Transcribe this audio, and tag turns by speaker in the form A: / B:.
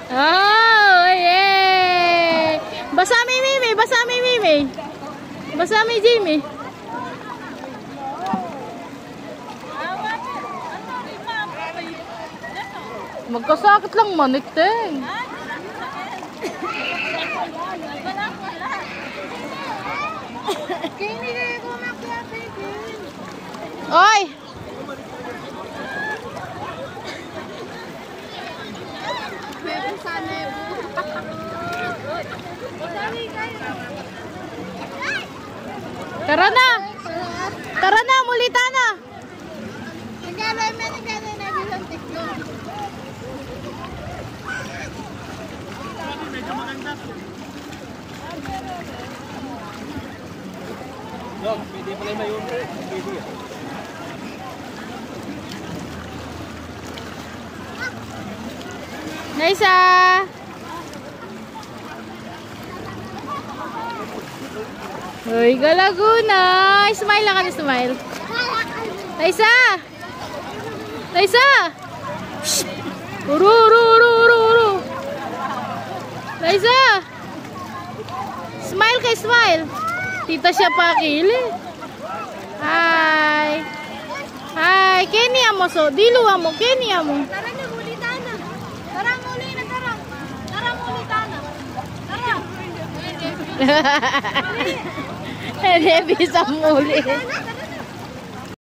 A: Oh, yay! Basa mi Mimi, basa mi Mimi. Basa mi Jimmy. Magkasakit lang manik, Teng. Oy! Tara na! Tara na, mulita na!
B: Pwede pala na yun. Pwede.
A: Naisa! Uy, Galaguna! Smile lang kami, smile. Naisa! Naisa! Shhh! Uru, uru, uru, uru, uru! Naisa! Smile kay smile! Tita siya pakili. Hi! Hi! Kenny amo so. Dilo amo. Kenny amo.
C: Tara na, mulitana. Tara, muli na, tara. Tara, mulitana. Tara.
A: Hindi bisa muli.